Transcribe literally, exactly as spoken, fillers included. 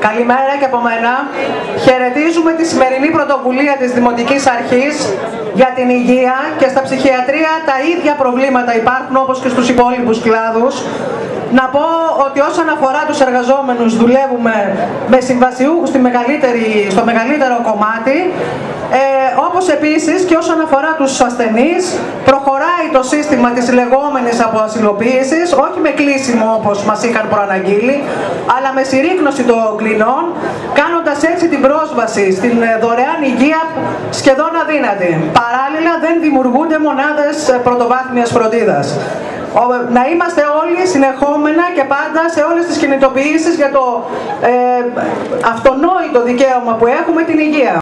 Καλημέρα και από μένα. Χαιρετίζουμε τη σημερινή πρωτοβουλία της Δημοτικής Αρχής για την υγεία και στα ψυχιατρία τα ίδια προβλήματα υπάρχουν όπως και στους υπόλοιπους κλάδους. Να πω ότι όσον αφορά τους εργαζόμενους δουλεύουμε με συμβασιούχους στη μεγαλύτερη, στο μεγαλύτερο κομμάτι, ε, όπως επίσης και όσον αφορά τους ασθενείς προχωράει το σύστημα της λεγόμενης αποασυλοποίησης, όχι με κλείσιμο όπως μας είχαν προαναγγείλει, αλλά με συρρίκνωση των κλινών, κάνοντας έτσι την πρόσβαση στην δωρεάν υγεία σχεδόν αδύνατη. Παράλληλα δεν δημιουργούνται μονάδες πρωτοβάθμιας φροντίδας. Να είμαστε όλοι συνεχόμενα και πάντα σε όλες τις κινητοποιήσεις για το ε, αυτονόητο δικαίωμα που έχουμε, την υγεία.